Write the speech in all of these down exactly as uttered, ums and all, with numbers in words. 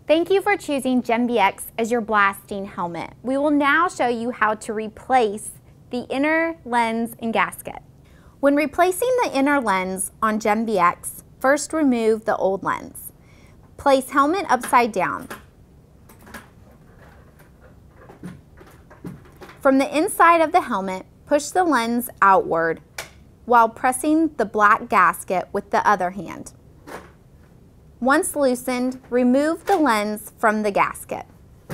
Thank you for choosing GemVX as your blasting helmet. We will now show you how to replace the inner lens and gasket. When replacing the inner lens on GemVX, first remove the old lens. Place helmet upside down. From the inside of the helmet, push the lens outward while pressing the black gasket with the other hand. Once loosened, remove the lens from the gasket.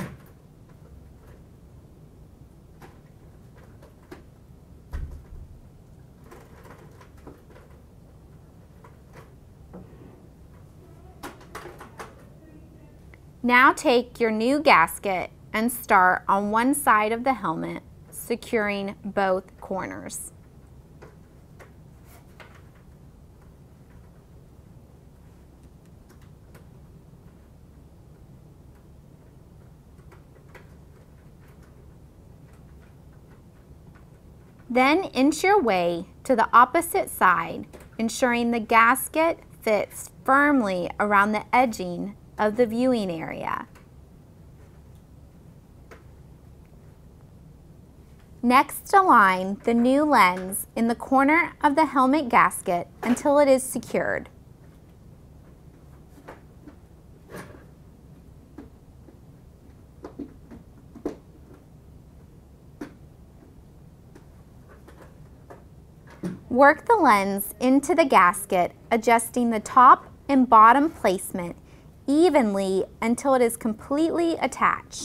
Now take your new gasket and start on one side of the helmet, securing both corners. Then inch your way to the opposite side, ensuring the gasket fits firmly around the edging of the viewing area. Next, align the new lens in the corner of the helmet gasket until it is secured. Work the lens into the gasket, adjusting the top and bottom placement evenly until it is completely attached.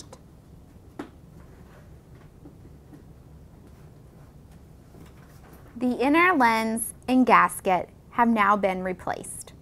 The inner lens and gasket have now been replaced.